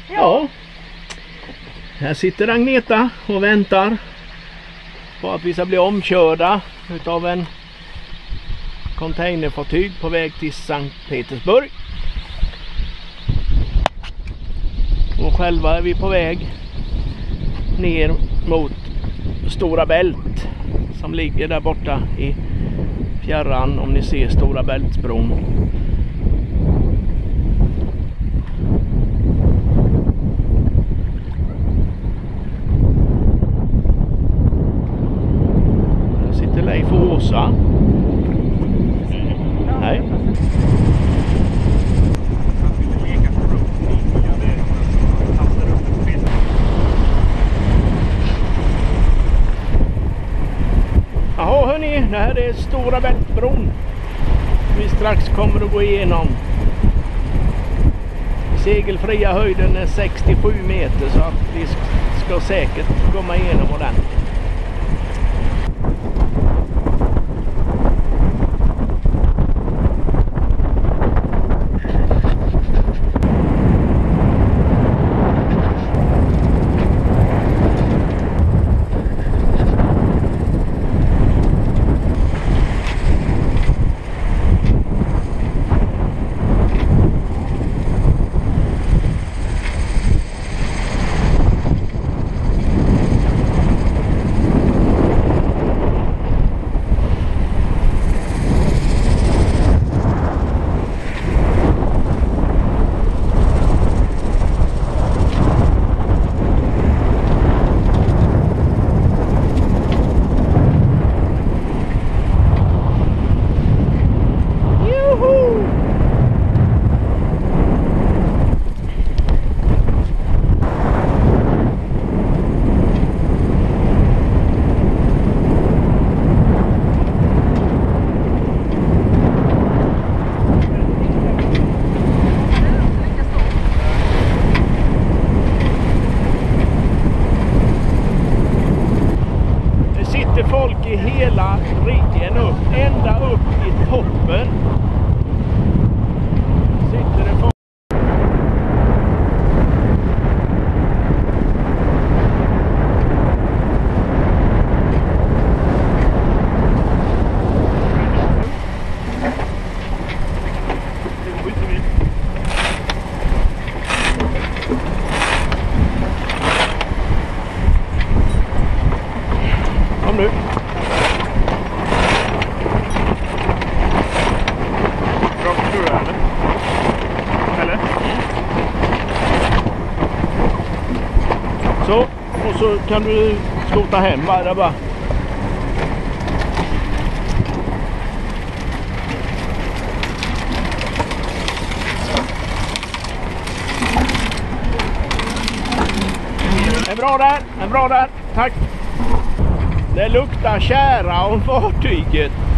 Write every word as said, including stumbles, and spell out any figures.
Ja, här sitter Agneta och väntar på att vi ska bli omkörda utav en containerfartyg på väg till Sankt Petersburg. Och själva är vi på väg ner mot Stora Bält som ligger där borta i fjärran, om ni ser Stora Bältsbron. Där sitter Leif och Åsa. Nej. Jaha hörni, det här är Stora Bältbron. Vi strax kommer att gå igenom. Segelfria höjden är sextiosju meter, så att vi ska säkert komma igenom ordentligt. Folk i hela riken upp, ända upp i toppen. Sitter det folk. Kom nu. Så, och så kan du skota hem bara, bara. En bra där, en bra där, tack. Det luktar kära om fartyget.